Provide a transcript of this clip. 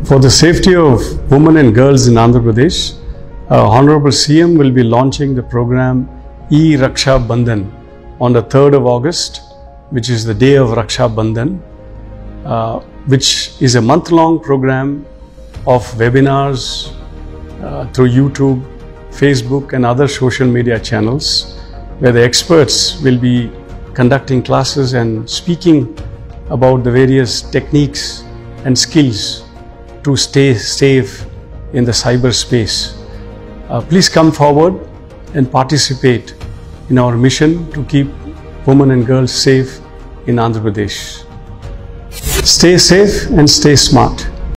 For the safety of women and girls in Andhra Pradesh, Honorable CM will be launching the program E-Raksha Bandhan on the 3rd of August, which is the day of Raksha Bandhan, which is a month-long program of webinars through YouTube, Facebook and other social media channels, where the experts will be conducting classes and speaking about the various techniques and skills to stay safe in the cyberspace. Please come forward and participate in our mission to keep women and girls safe in Andhra Pradesh. Stay safe and stay smart.